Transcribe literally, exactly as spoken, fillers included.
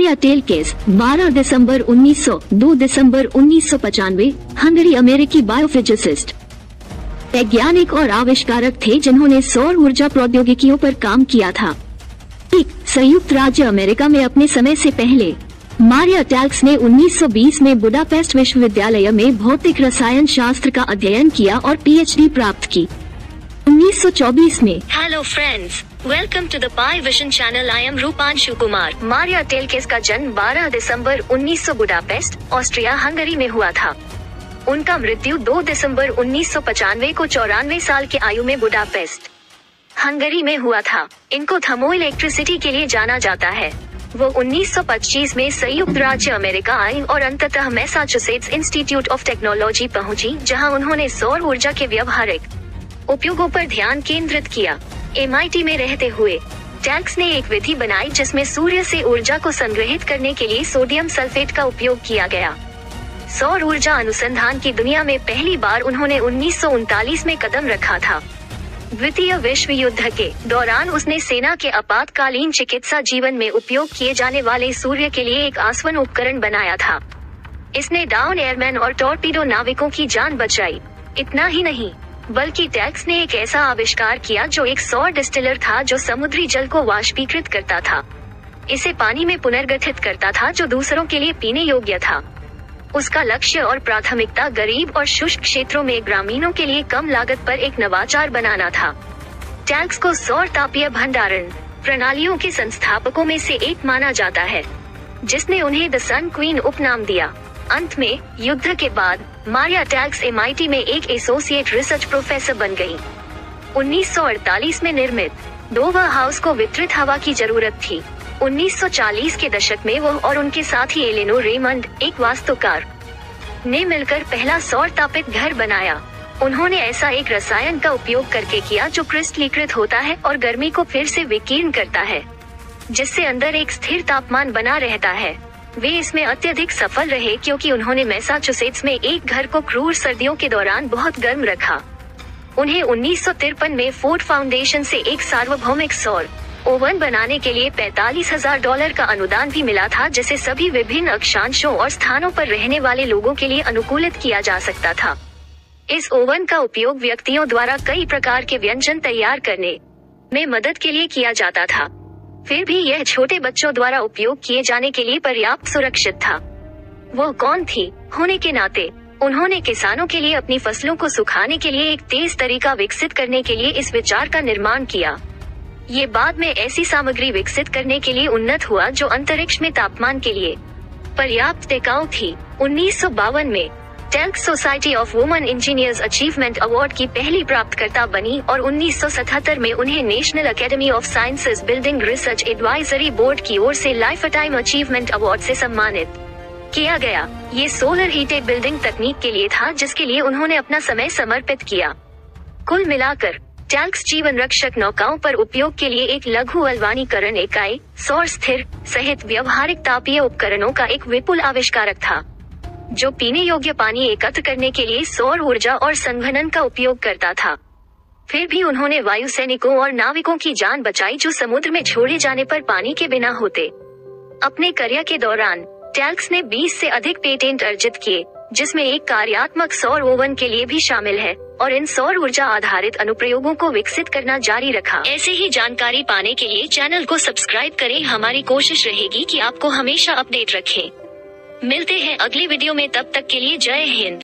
मारिया टेलकेस बारह दिसंबर उन्नीस सौ, दो दिसंबर उन्नीस सौ पचानवे, हंगरी अमेरिकी बायोफिजिसिस्ट, वैज्ञानिक और आविष्कारक थे जिन्होंने सौर ऊर्जा प्रौद्योगिकियों पर काम किया था। एक संयुक्त राज्य अमेरिका में अपने समय से पहले मारिया टेलकेस ने उन्नीस सौ बीस में बुडापेस्ट विश्वविद्यालय में भौतिक रसायन शास्त्र का अध्ययन किया और पीएचडी प्राप्त की। उन्नीस सौ चौबीस में hello friends, welcome to the Pi Vision channel. I am Rupanshu Kumar. Maria Telkes का जन्म बारह दिसंबर उन्नीस सौ बुडापेस्ट, ऑस्ट्रिया हंगरी में हुआ था। उनका मृत्यु दो दिसंबर उन्नीस सौ पचानवे को चौरानवे साल की आयु में बुडापेस्ट, हंगरी में हुआ था। इनको थर्मो इलेक्ट्रिसिटी के लिए जाना जाता है। वो उन्नीस सौ पच्चीस में संयुक्त राज्य अमेरिका आई और अंततः मैसाचुसेट्स इंस्टीट्यूट ऑफ टेक्नोलॉजी पहुंची, जहां उन्होंने सौर ऊर्जा के व्यवहारिक उपयोगों पर ध्यान केंद्रित किया। एम आई टी में रहते हुए टेलकेस ने एक विधि बनाई जिसमें सूर्य से ऊर्जा को संग्रहित करने के लिए सोडियम सल्फेट का उपयोग किया गया। सौर ऊर्जा अनुसंधान की दुनिया में पहली बार उन्होंने उन्नीस सौ उनतालीस में कदम रखा था। द्वितीय विश्व युद्ध के दौरान उसने सेना के आपातकालीन चिकित्सा जीवन में उपयोग किए जाने वाले सूर्य के लिए एक आसवन उपकरण बनाया था। इसने डाउन एयरमैन और टॉर्पीडो नाविकों की जान बचाई। इतना ही नहीं, बल्कि टेलकेस ने एक ऐसा आविष्कार किया जो एक सौर डिस्टिलर था जो समुद्री जल को वाष्पीकृत करता था, इसे पानी में पुनर्गठित करता था जो दूसरों के लिए पीने योग्य था। उसका लक्ष्य और प्राथमिकता गरीब और शुष्क क्षेत्रों में ग्रामीणों के लिए कम लागत पर एक नवाचार बनाना था। टेलकेस को सौर तापीय भंडारण प्रणालियों के संस्थापकों में से एक माना जाता है, जिसने उन्हें द सन क्वीन उपनाम दिया। अंत में युद्ध के बाद Maria Telkes M I T में एक एसोसिएट रिसर्च प्रोफेसर बन गयी। उन्नीस सौ अड़तालीस में निर्मित डोवर हाउस को वितरित हवा की जरूरत थी। उन्नीस सौ चालीस के दशक में वो और उनके साथी एलेनोर रेमंड, एक वास्तुकार, ने मिलकर पहला सौर तापित घर बनाया। उन्होंने ऐसा एक रसायन का उपयोग करके किया जो क्रिस्टलीकृत होता है और गर्मी को फिर से विकीर्ण करता है, जिससे अंदर एक स्थिर तापमान बना रहता है। वे इसमें अत्यधिक सफल रहे क्योंकि उन्होंने मैसाचुसेट्स में एक घर को क्रूर सर्दियों के दौरान बहुत गर्म रखा। उन्हें उन्नीस सौ तिरपन में फोर्ड फाउंडेशन से एक सार्वभौमिक सौर ओवन बनाने के लिए पैंतालीस हजार डॉलर का अनुदान भी मिला था, जिसे सभी विभिन्न अक्षांशों और स्थानों पर रहने वाले लोगों के लिए अनुकूलित किया जा सकता था। इस ओवन का उपयोग व्यक्तियों द्वारा कई प्रकार के व्यंजन तैयार करने में मदद के लिए किया जाता था। फिर भी यह छोटे बच्चों द्वारा उपयोग किए जाने के लिए पर्याप्त सुरक्षित था। वो कौन थी? होने के नाते उन्होंने किसानों के लिए अपनी फसलों को सुखाने के लिए एक तेज तरीका विकसित करने के लिए इस विचार का निर्माण किया। ये बाद में ऐसी सामग्री विकसित करने के लिए उन्नत हुआ जो अंतरिक्ष में तापमान के लिए पर्याप्त टिकाऊ थी। उन्नीस सौ बावन में Telkes Society of Women Engineers achievement award की पहली प्राप्तकर्ता बनी और उन्नीस सौ सतहत्तर में उन्हें National Academy of Sciences Building Research Advisory Board की ओर से लाइफ टाइम अचीवमेंट अवार्ड से सम्मानित किया गया। ये सोलर हीटेड बिल्डिंग तकनीक के लिए था जिसके लिए उन्होंने अपना समय समर्पित किया। कुल मिलाकर टेलकेस जीवन रक्षक नौकाओं पर उपयोग के लिए एक लघु अल्वानीकरण इकाई, सौर स्थिर सहित व्यवहारिक तापीय उपकरणों का एक विपुल आविष्कारक था, जो पीने योग्य पानी एकत्र करने के लिए सौर ऊर्जा और संघनन का उपयोग करता था। फिर भी उन्होंने वायु सैनिकों और नाविकों की जान बचाई जो समुद्र में छोड़े जाने पर पानी के बिना होते। अपने करियर के दौरान टेलकेस ने बीस से अधिक पेटेंट अर्जित किए, जिसमें एक कार्यात्मक सौर ओवन के लिए भी शामिल है, और इन सौर ऊर्जा आधारित अनुप्रयोगों को विकसित करना जारी रखा। ऐसे ही जानकारी पाने के लिए चैनल को सब्सक्राइब करें। हमारी कोशिश रहेगी कि आपको हमेशा अपडेट रखें। मिलते हैं अगली वीडियो में, तब तक के लिए जय हिंद।